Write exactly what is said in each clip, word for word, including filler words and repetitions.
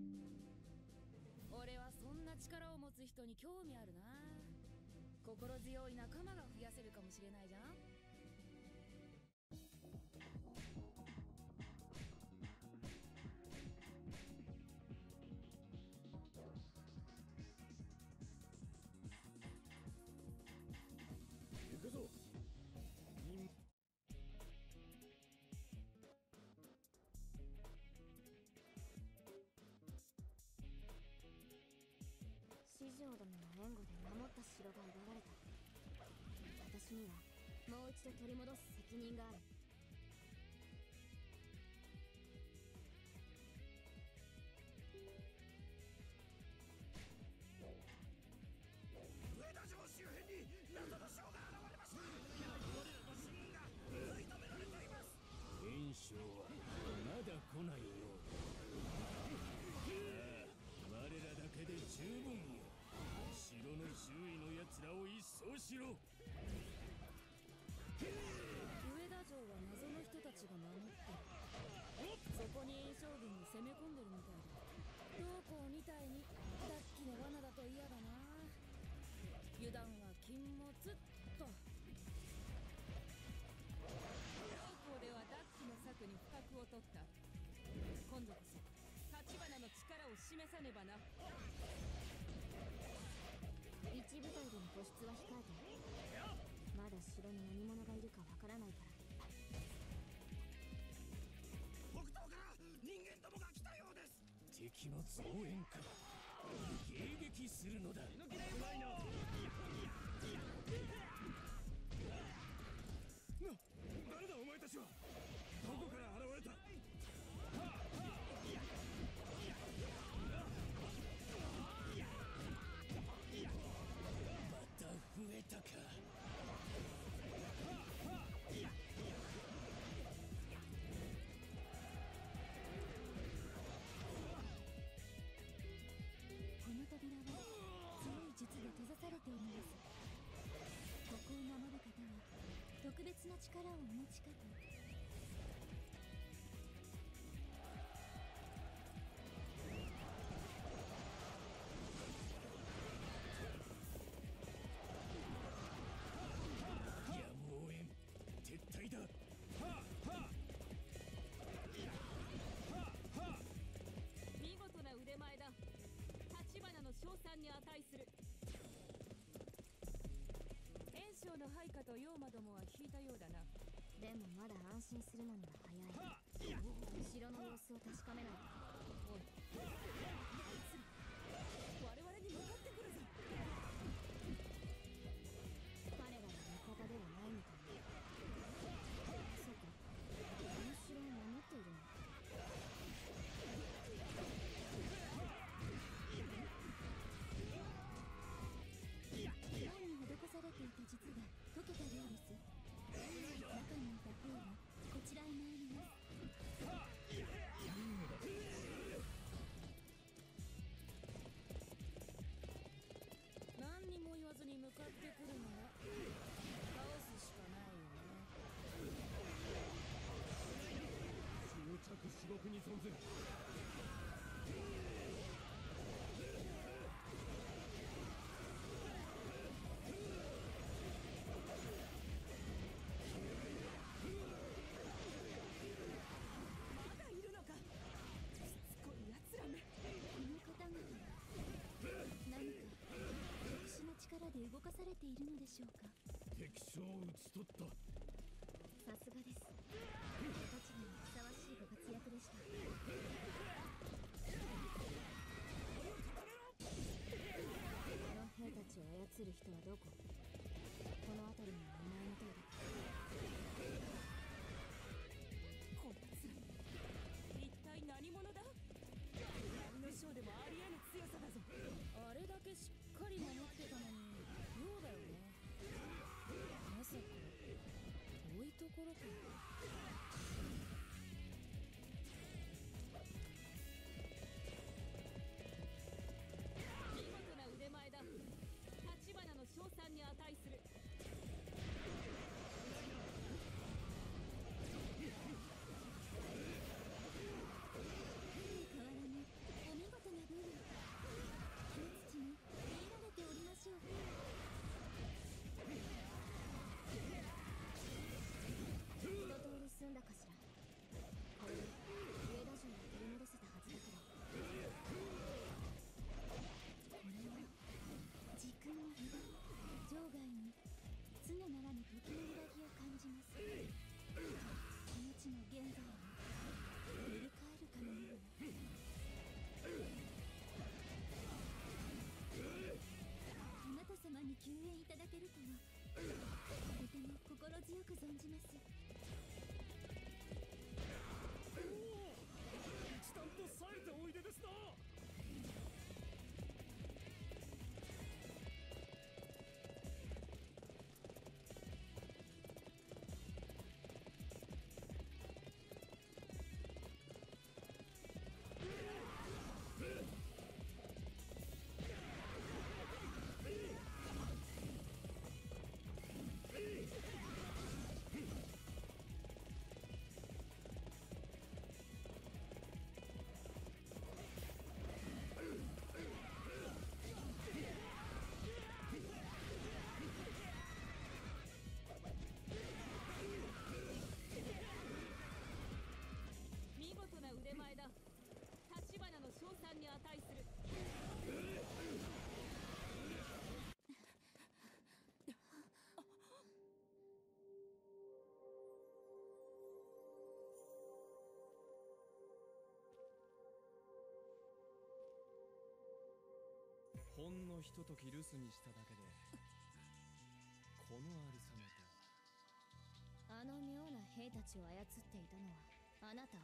俺はそんな力を持つ人に興味あるな。心強い仲間が増やせるかもしれないじゃん。 行くぞ。 四条殿の援護で守った城が奪われた。私にはもう一度取り戻す責任がある。 上田城周辺に謎の将が現れました。我らの市民が食い止められています。 袁紹はまだ来ないようだ。ああ、我らだけで十分よ。城の周囲の奴らを一掃しろ。 上田城は謎の人たちが守ってる。そこに袁紹軍に攻め込んでるみたいだ。同校みたいに脱気の罠だと嫌だな。油断は禁物っと。 同校では脱気の策に不覚を取った。今度こそ橘の力を示さねばな。 一部隊での突出は控えて。まだ城に何者がいるかわからないから。 北東から人間どもが来たようです。 敵の増援か。迎撃するのだ。うまいな。な、誰だお前たちは。どこから現れた。また増えたか。 この扉は強い術で閉ざされているんです。ここを守る方は特別な力をお持ちかと。 やむをえん。撤退だ。はあはあはあはあ。 見事な腕前だ。橘の称賛に値する。袁紹の配下と妖魔どもは引いたようだな。 でもまだ安心するのには早い。城の様子を確かめないと。 おい、あいつら我々に向かってくるぞ。 彼らは味方ではないみたい。そうか、この城を守っているの。門に施されていた術が解けたようです。中にいた兵はこちらへ参ります。 何にも言わずに向かってくるなら倒すしかないよね。 執着至極に存ずる。 まだいるのか。しつこい奴らめ。 この方々は何か特殊な力で動かされているのでしょうか。 敵将を討ち取った。 さすがです。お立場にふさわしいご活躍でした。この兵たちを操る人はどこ。この辺りにはいないみたいだ。 こいつ一体何者だ。闇の将でもありえぬ強さだぞ。 あれだけしっかり守ってたのに妙だよね。まさか遠いところか。 見事な腕前だ。橘の称賛に値する。 変わらぬお見事存じます。 おお、一段と冴えておいでですな。 見事な腕前だ。立花の称賛に値する。 ほんのひととき留守にしただけでこのありさまとは。 あの妙な兵たちを操っていたのはあなた？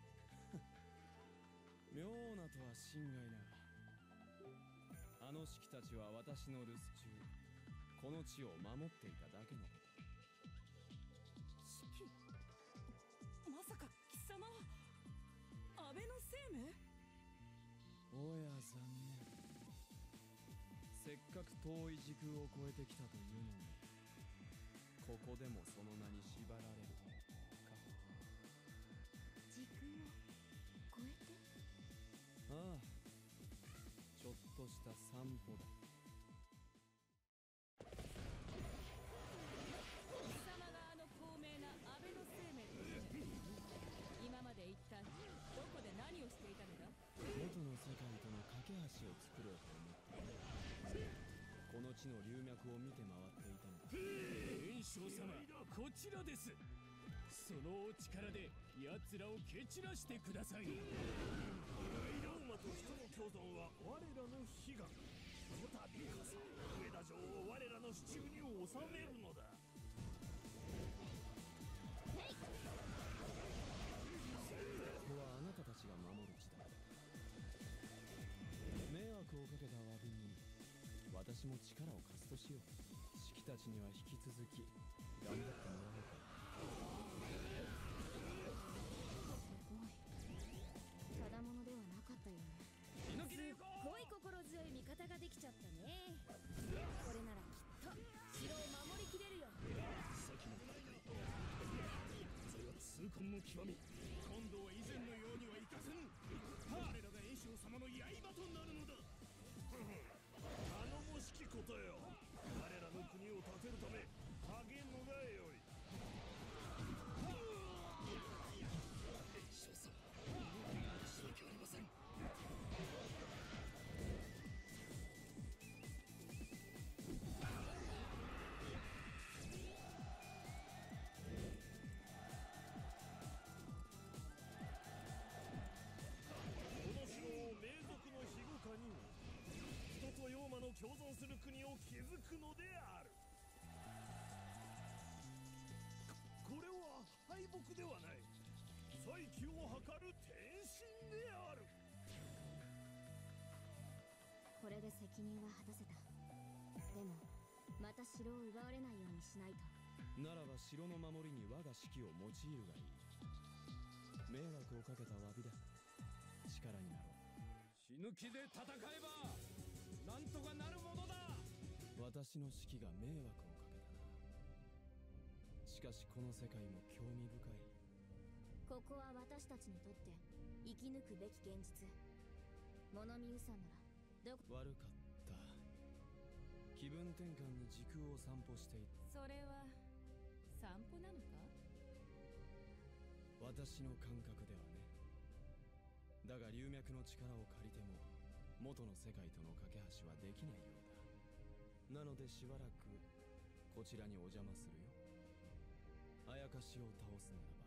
妙なとは心外な。あの式たちは私の留守中この地を守っていただけのこと。 式？まさか貴様は安倍の生命？ おや残念。せっかく遠い時空を越えてきたというのにここでもその名に縛られるか。 時空を超えて？ ああ、ちょっとした散歩だ。 貴様があの高名な安倍の生命というのか。今まで一体どこで何をしていたのだ？ 元の世界との架け橋を作ろうと思ってね。この地の流脈を見て回っていたのだ。 炎章様、こちらです。そのお力で奴らを蹴散らしてください。 ローマと人の共存は我らの悲願。こたびこそ上田城を我らの手中に収めるのだ。 ここはあなたたちが守る地だ。迷惑をかけた詫びに私も力を貸すとしよう。式たちには引き続き頑張ってもらおうか。 すごい。ただものではなかったよね。 死ぬ気で行こすっごい心強い味方ができちゃったね。これならきっと城を守りきれるよ。 先の戦い、それは痛恨の極み。今度は以前のようにはいかせぬ。我らが炎章様の刃となるのだ。 頼もしきことよ。我らの国を建てるため励むがよい。炎章様、申し訳ありません。この城を名族の庇護下に人と妖魔の共存する国を築くのである。ここれは敗北ではない。再起を図る転身である。 これで責任は果たせた。でもまた城を奪われないようにしないと。 ならば城の守りに我が指揮を用いるがいい。迷惑をかけた詫びだ。力になろう。 死ぬ気で戦えばなんとかなるものだ。 私の指揮が迷惑をかけたな。しかしこの世界も興味深い。 ここは私たちにとって生き抜くべき現実。物見湯さんならどこ？ 悪かった。気分転換に時空を散歩していた。 それは散歩なのか？ 私の感覚ではね。だが流脈の力を借りても元の世界との架け橋はできないようだ。なのでしばらくこちらにお邪魔するよ。あやかしを倒すならば